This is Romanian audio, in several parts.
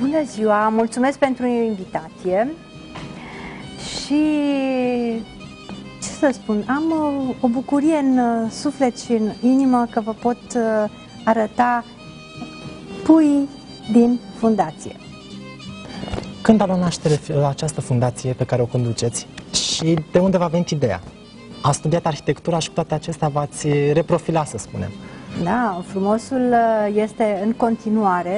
Bună ziua, mulțumesc pentru invitație și ce să spun, am o bucurie în suflet și în inimă că vă pot arăta puii din fundație. Când a luat naștere această fundație pe care o conduceți și de unde v-a venit ideea? A studiat arhitectura și cu toate acestea v-ați reprofilat, să spunem. Da, frumosul este în continuare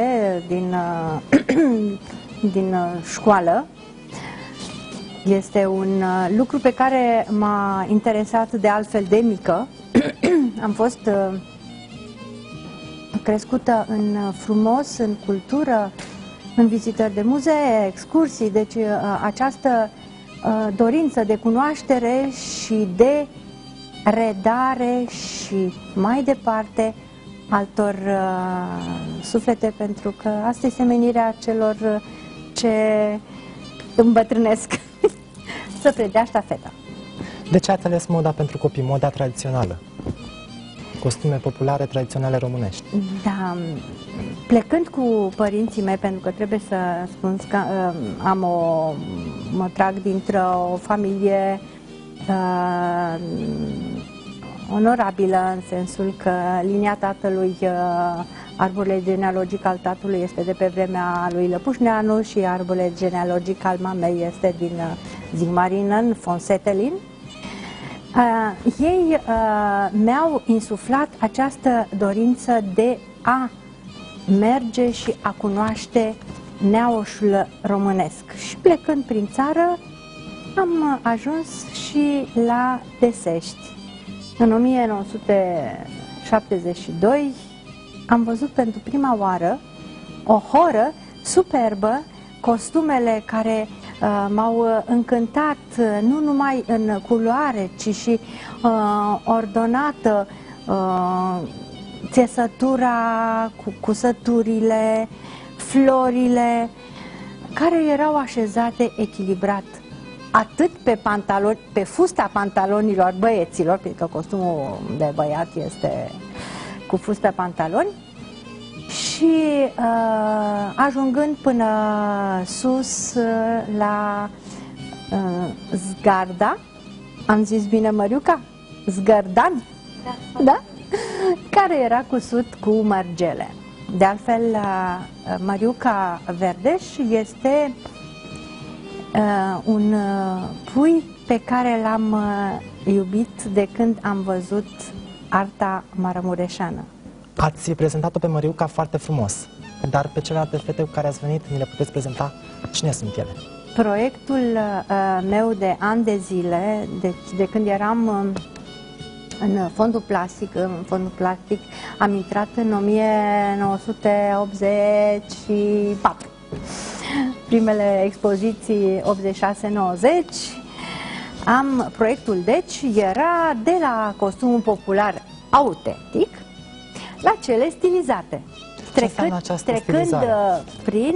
din școală. Este un lucru pe care m-a interesat de altfel de mică. Am fost crescută în frumos, în cultură, în vizitări de muzee, excursii, deci această dorință de cunoaștere și de redare și mai departe altor suflete, pentru că asta este menirea celor ce îmbătrânesc, să predea ștafeta. De ce ați ales moda pentru copii, moda tradițională? Costume populare, tradiționale românești. Da, plecând cu părinții mei, pentru că trebuie să spun că mă trag dintr-o familie onorabilă, în sensul că linia tatălui, arborele genealogic al tatălui este de pe vremea lui Lăpușneanu și arborele genealogic al mamei este din Zigmarinen, von Settelin. Ei mi-au insuflat această dorință de a merge și a cunoaște neaușul românesc. Și plecând prin țară, am ajuns și la Desești. În 1972 am văzut pentru prima oară o horă superbă, costumele care m-au încântat nu numai în culoare, ci și ordonată, țesătura, cusăturile, florile, care erau așezate echilibrat, atât pe pantaloni, pe fusta pantalonilor băieților, pentru că costumul de băiat este cu fusta pantaloni, și ajungând până sus la Zgarda, am zis bine, Măriuca? Zgărdan? Da? Care era cusut cu mărgele. De altfel, Măriuca Verdeș este un pui pe care l-am iubit de când am văzut arta maramureșeană. Ați prezentat-o pe Măriuca foarte frumos, dar pe celelalte fete cu care ați venit, ni le puteți prezenta? Cine sunt ele? Proiectul meu de ani de zile, deci de când eram în fondul plastic, am intrat în 1984. Primele expoziții 86-90. Proiectul, deci, era de la costumul popular autentic la cele stilizate, trecând prin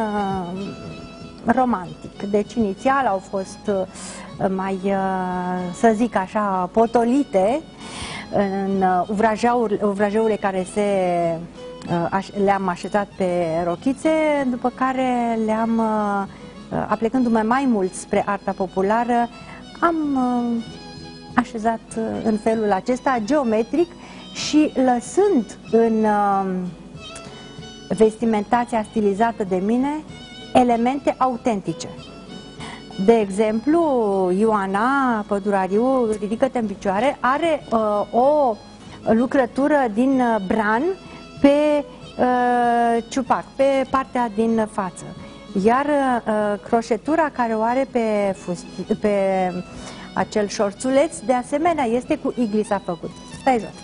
romantic. Deci inițial au fost mai, să zic așa, potolite în uvrajeurile care le-am așezat pe rochițe, după care le-am, aplecându-mă mai mult spre arta populară, am așezat în felul acesta, geometric, și lăsând în vestimentația stilizată de mine elemente autentice. De exemplu, Ioana Pădurariu, Ridică-te în picioare, are o lucrătură din bran pe ciupac, pe partea din față. Iar croșetura care o are pe acel șorțuleț, de asemenea, este cu iglisa făcut. Stai jos!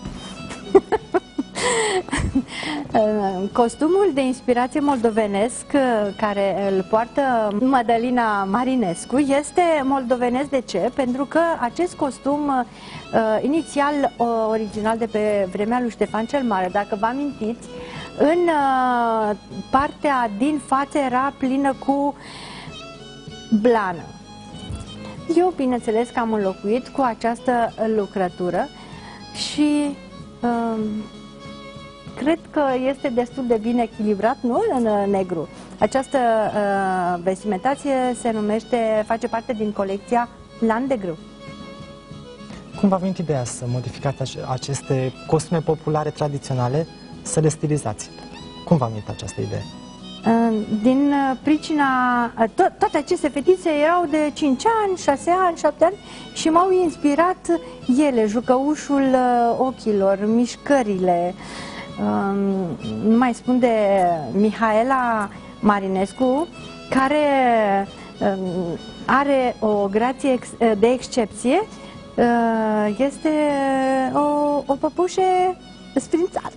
Costumul de inspirație moldovenesc care îl poartă Mădălina Marinescu este moldovenesc. De ce? Pentru că acest costum inițial original de pe vremea lui Ștefan cel Mare, dacă vă amintiți, în partea din față era plină cu blană. Eu, bineînțeles, că am înlocuit cu această lucrătură și cred că este destul de bine echilibrat, nu în negru. Această vestimentație se numește, face parte din colecția Lan de Grâu. Cum v-a venit ideea să modificați aceste costume populare tradiționale, să le stilizați? Cum v-a venit această idee? Din pricina, toate aceste fetițe erau de 5 ani, 6 ani, 7 ani și m-au inspirat ele, jucăușul ochilor, mișcările. Nu mai spun de Mihaela Marinescu, care are o grație de excepție, este o păpușe sfrințată.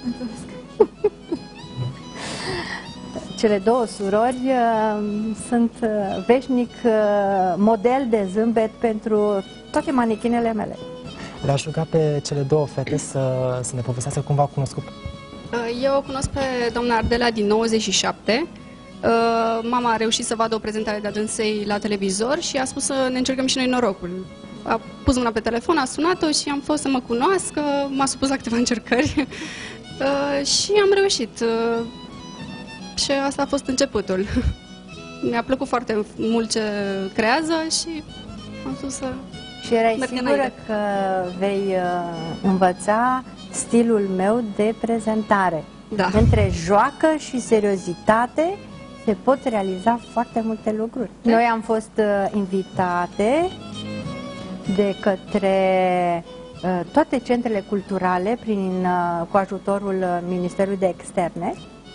Cele două surori sunt veșnic model de zâmbet pentru toate manechinele mele. Le-aș ruga pe cele două fete să ne povestească cum v-au cunoscut. Eu o cunosc pe doamna Ardela din 97. Mama a reușit să vadă o prezentare de-a dânsei la televizor și a spus să ne încercăm și noi norocul. A pus mâna pe telefon, a sunat-o și am fost să mă cunoască, m-a supus la câteva încercări și am reușit. Și asta a fost începutul. Mi-a plăcut foarte mult ce creează și am spus să... Și erai sigură că vei învăța stilul meu de prezentare. Da. Între joacă și seriozitate se pot realiza foarte multe lucruri. Noi am fost invitate de către toate centrele culturale cu ajutorul Ministerului de Externe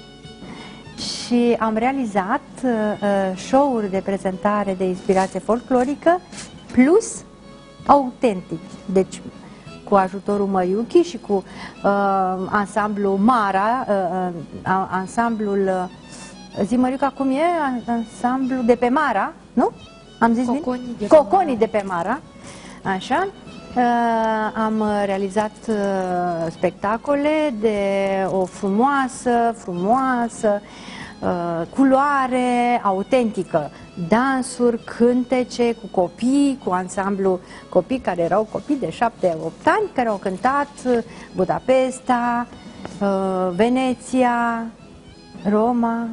și am realizat show-uri de prezentare de inspirație folclorică plus autentic. Deci cu ajutorul Măiuchi și cu ansamblul Mara, ansamblul, zi Măriuca cum e? Ansamblul de pe Mara, nu? Am zis Coconii de pe Mara, așa. Am realizat spectacole de o frumoasă culoare autentică, dansuri, cântece cu copii, cu ansamblu copii care erau copii de 7-8 ani, care au cântat Budapesta, Veneția, Roma.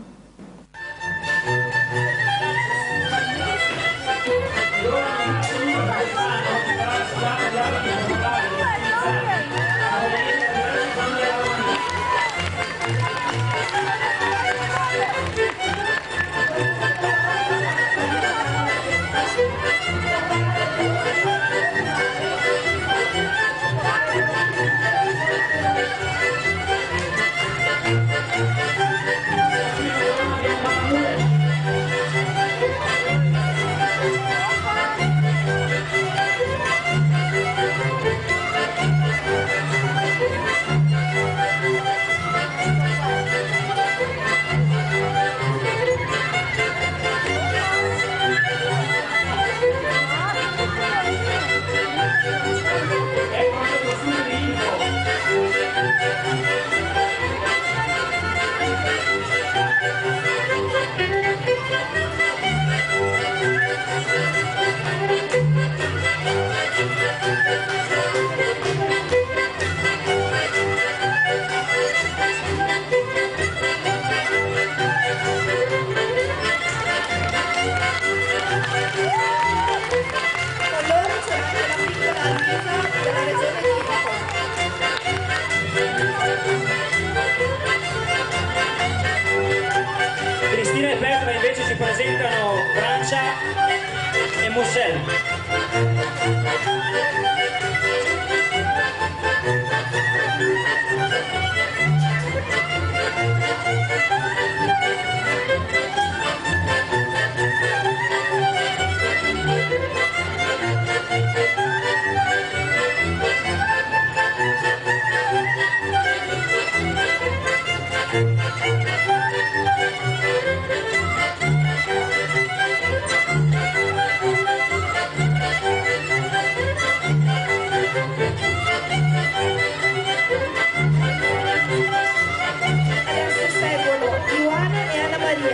Cristina e Petra invece ci presentano Francia e Moussel. Adesso seguono Ioana e Anna Maria.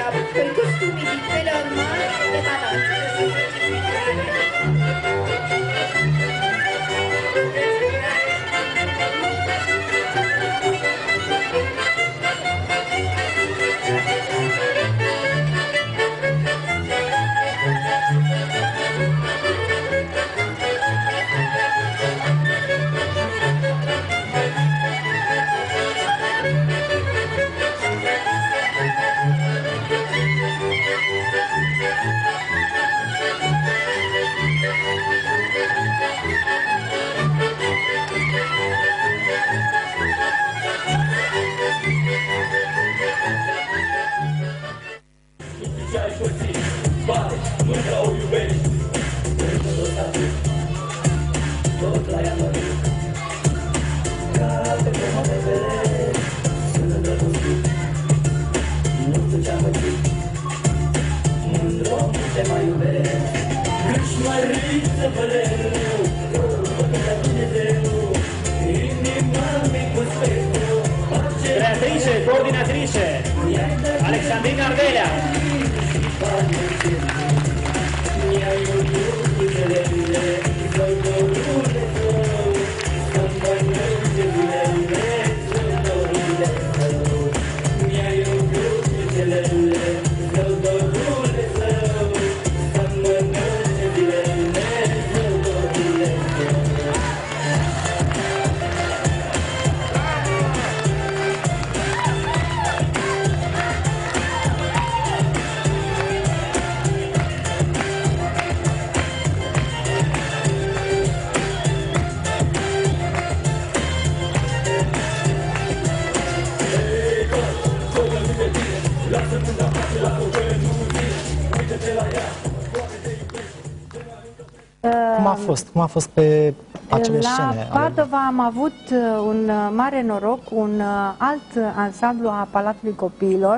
Cum a fost? Cum a fost pe acele scene? La Padova am avut un mare noroc, un alt ansamblu a Palatului Copiilor,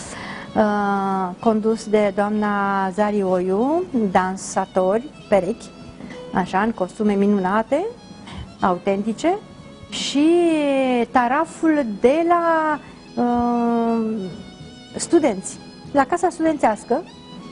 condus de doamna Zari Oiu, dansatori, perechi, așa, în costume minunate, autentice, și taraful de la studenți, la Casa Studențească,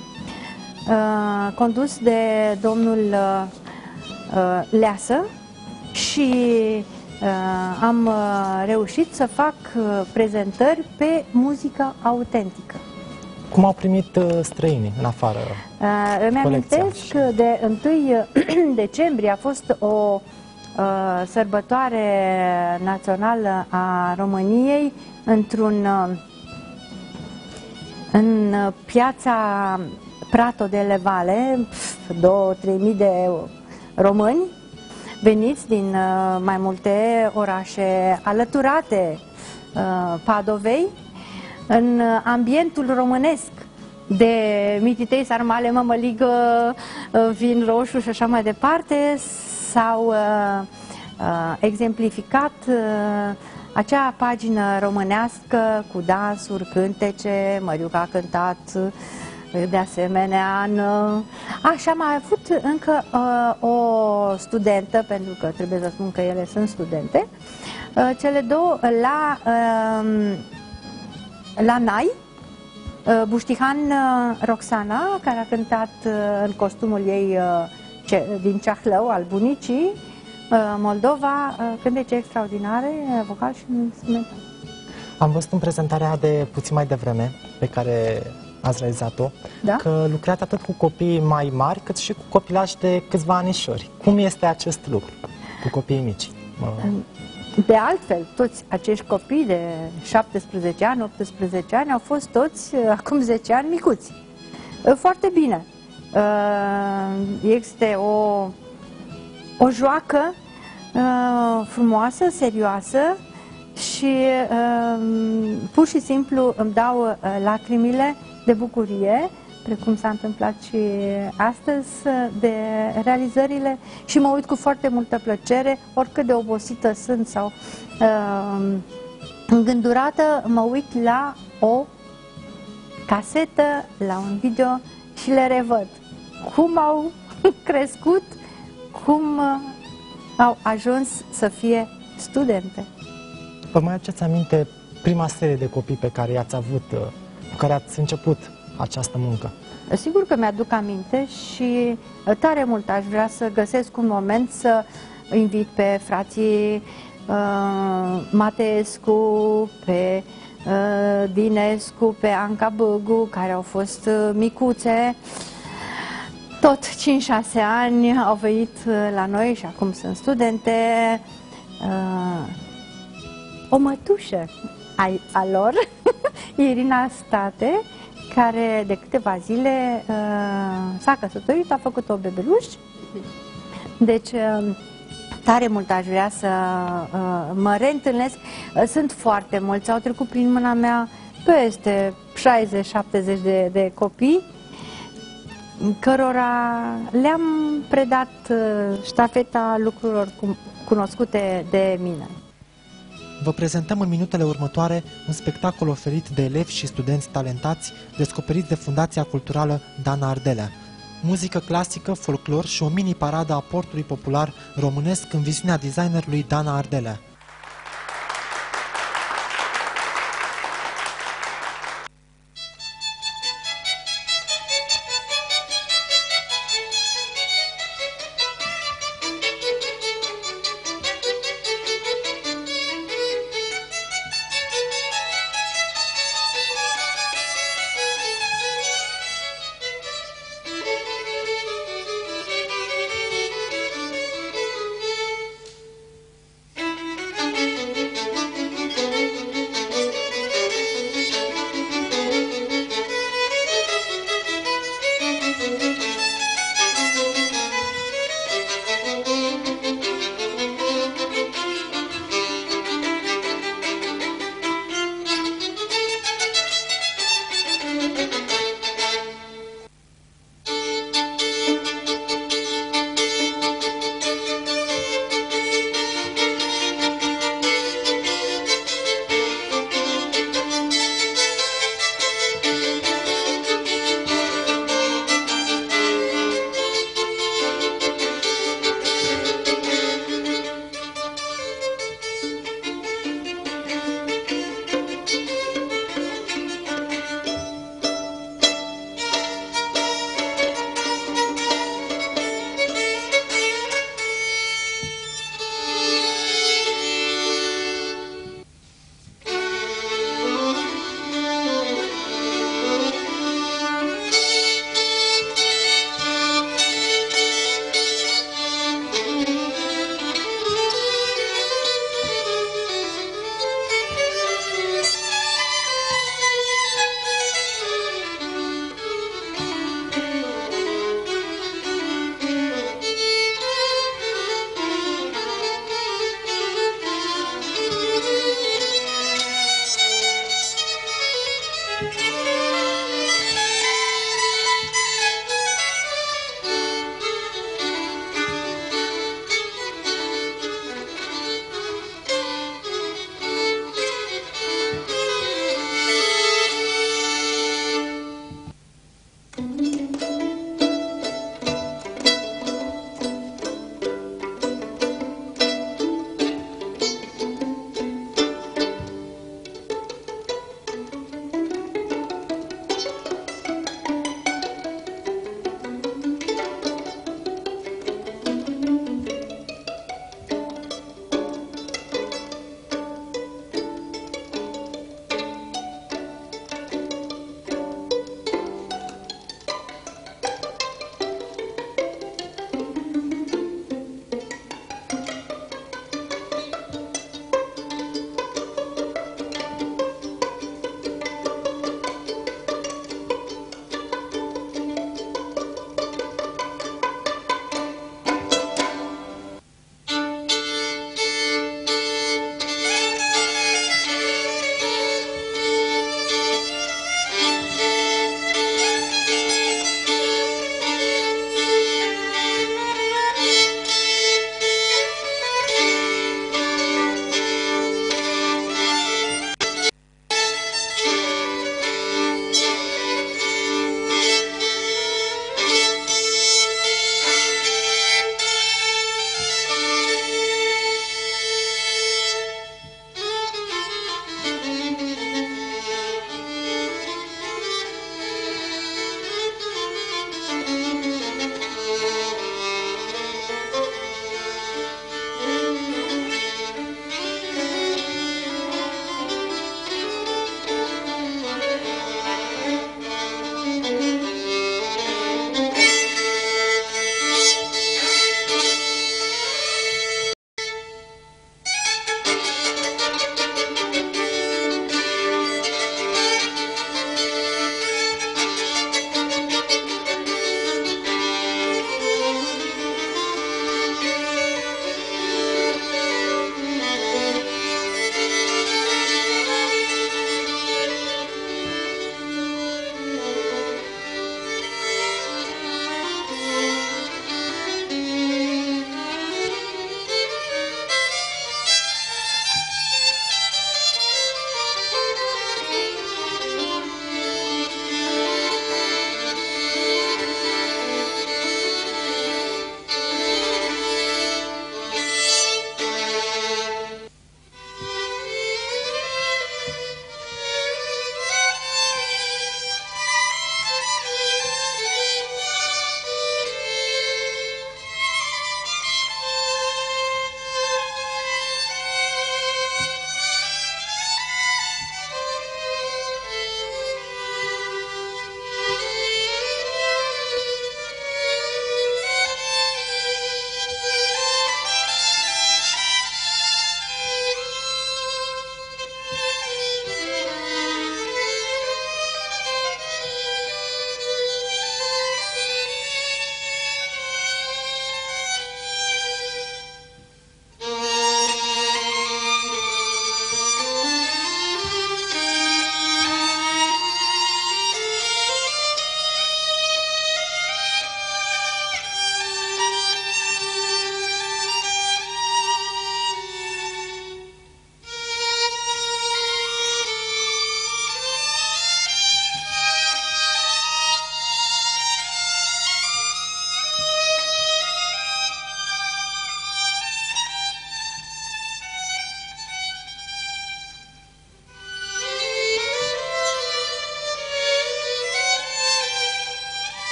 condus de domnul Leasă, și am reușit să fac prezentări pe muzică autentică. Cum au primit străinii în afară? Îmi amintesc că de 1 decembrie a fost o sărbătoare națională a României în piața Prato de Levale, 2-3 mii de români veniți din mai multe orașe alăturate Padovei, în ambientul românesc de mititei, sarmale, mămăligă, vin roșu și așa mai departe, s-au exemplificat acea pagină românească cu dansuri, cântece. Măriuca a cântat de asemenea și am mai avut încă o studentă, pentru că trebuie să spun că ele sunt studente, cele două la Nai, Buștihan Roxana, care a cântat în costumul ei din Ceahlău, al bunicii, Moldova, cântece extraordinare, vocal și instrumental. Am văzut în prezentarea de puțin mai devreme, pe care ați realizat-o, da? Că lucrați atât cu copii mai mari, cât și cu copilași de câțiva anișori. Cum este acest lucru cu copiii mici? De altfel, toți acești copii de 17 ani, 18 ani au fost toți, acum 10 ani, micuți. Foarte bine. Este o joacă frumoasă, serioasă și pur și simplu îmi dau lacrimile de bucurie, precum s-a întâmplat și astăzi, de realizările, și mă uit cu foarte multă plăcere, oricât de obosită sunt sau îngândurată, mă uit la o casetă, la un video și le revăd. Cum au crescut, cum au ajuns să fie studente. Vă mai aduceți aminte prima serie de copii pe care i-ați avut, cu care ați început această muncă? Sigur că mi-aduc aminte și tare mult aș vrea să găsesc un moment să invit pe frații Mateescu, pe Dinescu, pe Anca Băgu, care au fost micuțe. Tot 5-6 ani au venit la noi și acum sunt studente. O mătușă a lor, Irina State, care de câteva zile s-a căsătorit, a făcut o bebeluș. Deci tare mult aș vrea să mă reîntâlnesc. Sunt foarte mulți, au trecut prin mâna mea peste 60-70 de copii, cărora le-am predat ștafeta lucrurilor cunoscute de mine. Vă prezentăm în minutele următoare un spectacol oferit de elevi și studenți talentați descoperiți de Fundația Culturală Dana Ardelea. Muzică clasică, folclor și o mini-paradă a portului popular românesc în viziunea designerului Dana Ardelea.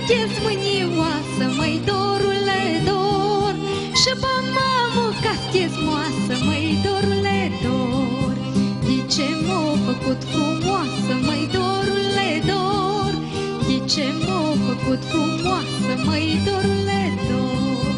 te-ți mânioasă, măi dorule dor, și pe mamă ca te-ți moasă, măi dorule dor. De ce m-a făcut frumoasă, măi dorule dor, de ce m-a făcut frumoasă, măi dorule dor.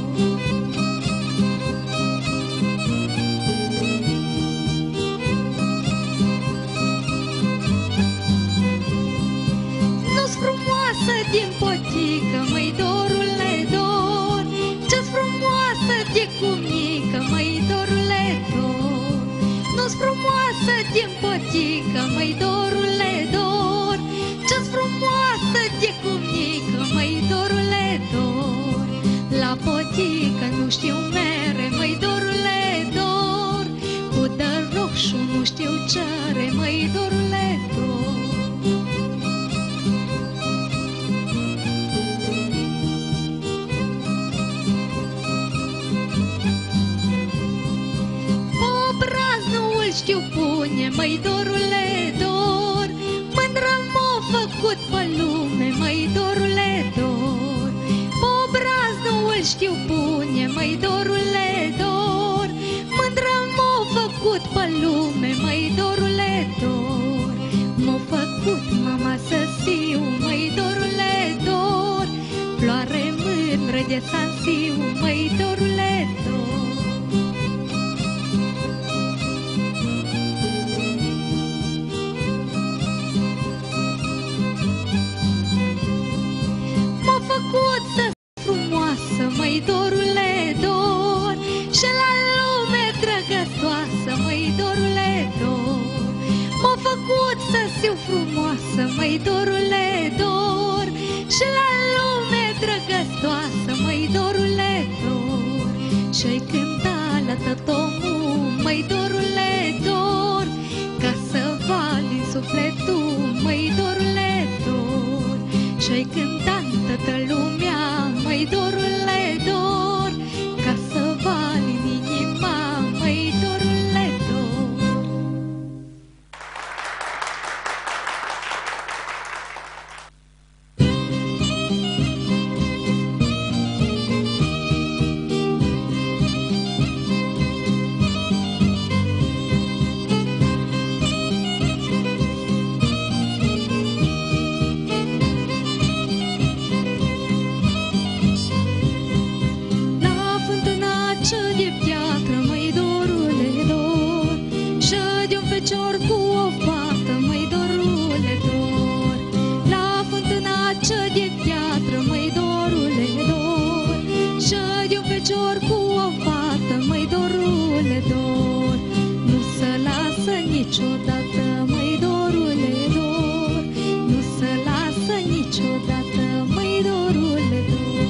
Nu-s frumoasă din potică, măi dorule dor, ce-s frumoasă de cumnică, măi dorule dor. Nu-s frumoasă din potică, măi dorule dor, ce-s frumoasă de cumnică, măi dorule dor. La potică nu știu mere, măi dorule dor, cu dăr roșu nu știu cere, măi dorule dor. Știu pune, măi dorule dor, mândră m-a făcut pe lume, măi dorule dor. Obraz nu îl știu pune, măi dorule dor, mândră m-a făcut pe lume, măi dorule dor. M-a făcut mama să siu, măi dorule dor, floare mândră de sansiu, măi dorule dor. Măi dorule dor, și la lume drăgăstoasă, măi dorule dor. M-a făcut să fiu frumoasă, măi dorule dor, și la lume drăgăstoasă, măi dorule dor. Și-i cânta la tătomul, măi dorule dor, ca să vali sufletul, măi dorule dor. Și-i cânta toată lumea, măi dorule dor, ca să vali în inima, măi dorule dor. Niciodată, măi dorule dor, nu se lasă niciodată, măi dorule dor.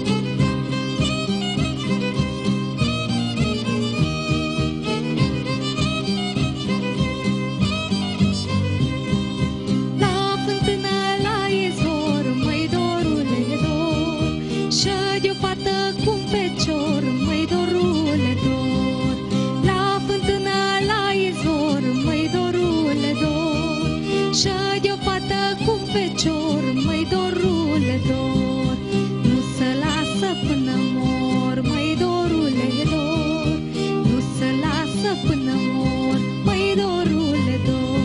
La fântână, la izvor, măi dorule dor, și de o fată cu un fecior, măi dorule dor. La fântână, la izvor, măi dorule dor, și de o fată cu un fecior, măi dorule dor. Nu se lasă până mor, măi dorule dor, nu se lasă până mor, măi dorule dor.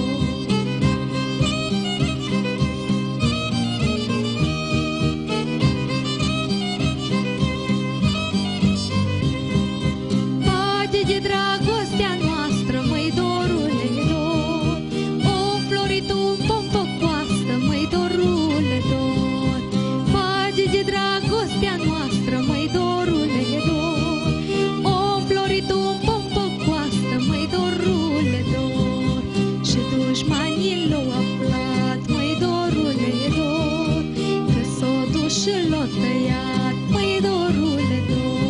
Bate de dragostea noastră, măi dorule dor, o înflorit un pom pe coastă, măi dorule dor. Bate de dragostea noastră, măi dorule dor, o înflorit un pom pe coastă, măi dorule dor. Și dușmanii l-au aflat, măi dorule dor, că s-o dus și l-o tăiat, măi dorule dor.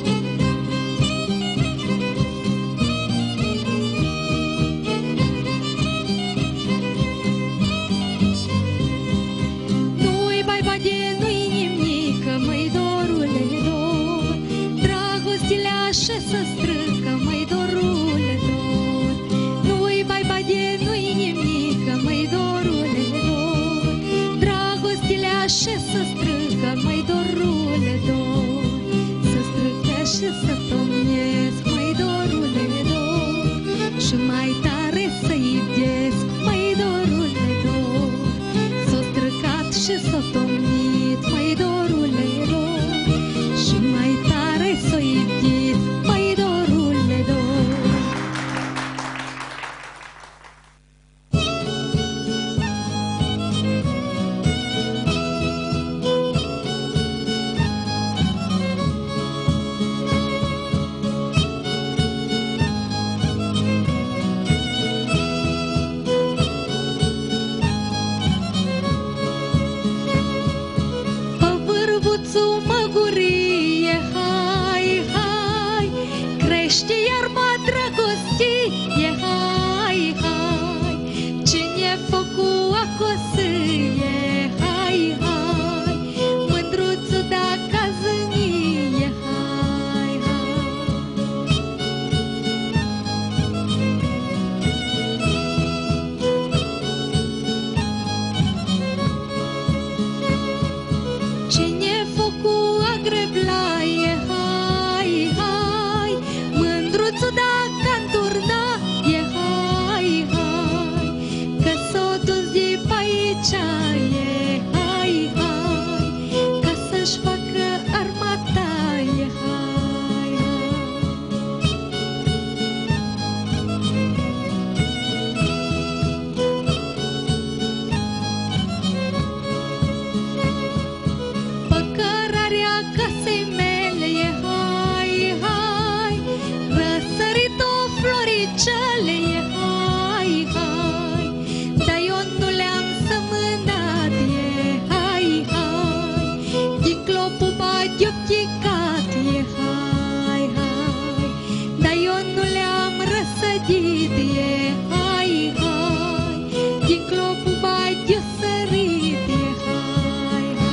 Nu-i baiba de nu-i nimică, măi dorule dor, dragostile așa să strâcă, măi dorule dor. Nu-i baiba de nu-i nimică, măi dorule dor, dragostile așa să strâcă, că mai dorule dor, să strângesc și să tomnesc, mai dorule dor, și mai tare să iubesc, mai dorule dor, s-o străcat și s-o tomnit, mai dorule dor, și mai tare s-o iubit, mai dorule dor. Crește iarba dragostie, hai, hai, cine făcu acosâie, hai, hai, mândruțul dacă zânie, hai, hai. Cine făcu agreblaie, hai, hai, mândruțul dacă înturna, e hai, hai, că s-o dus de pe aici, e hai, hai, ca să-și facă armata, e hai, hai. Păcărarea casei mele, e hai, hai, răsărit-o floricele, e hai, hai, dar eu nu le-am sămânat, e hai, hai, din clopul bat eu chicat, e hai, hai, dar eu nu le-am răsădit, e hai, hai, din clopul bat eu sărit, e hai, hai.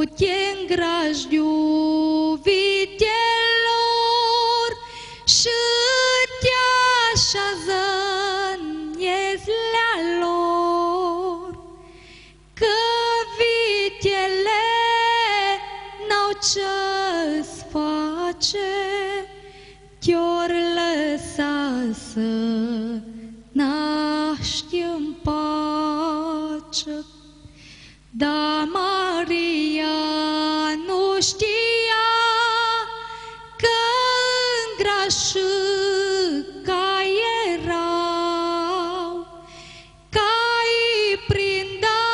în grajdiu vitelor și te așează în iezlea lor, că vitele n-au ce-ți face, te-or lăsa să naști în pace. Dar Maria nu știa că în grașâca erau, ca-i prinda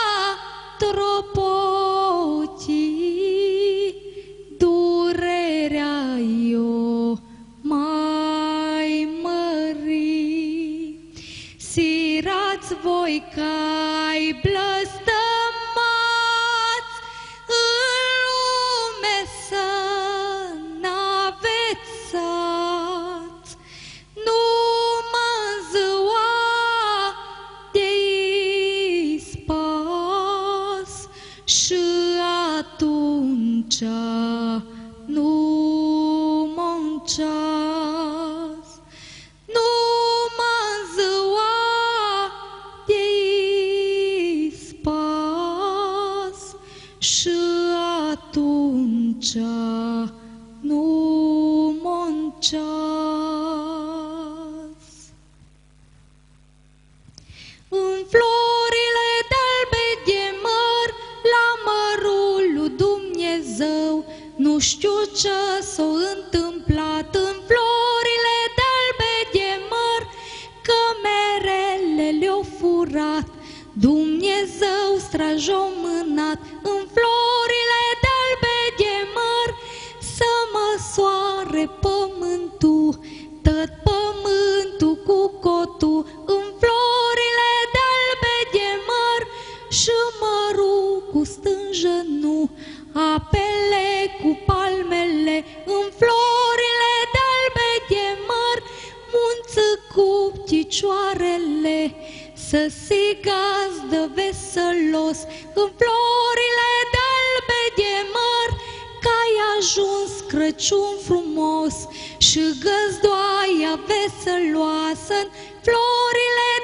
tropotii, durerea i-o mai mări. Sirați voi că-i blăstămați, în lume să n-avețați, numai în ziua de ispas, și atunci nu munceați, numai în ziua de ispas, și atunci nu munceați. În florile de-albe de măr, la mărul lui Dumnezeu, nu știu ce s-a întâmplat în florile de-albe de măr, că merele le-au furat, Dumnezeu straj-o mânat. În florile de-albe de măr să măsoare pământul, tot pământul cu cotul. În florile de-albe de măr și mărul cu stânjă nu, apele cu palmele. În florile de-albe de măr, munță cu picioarele, să se gazdă veselos. În florile de-albe de măr, că-ai ajuns Crăciun frumos și găzdoaia veseloasă. În florile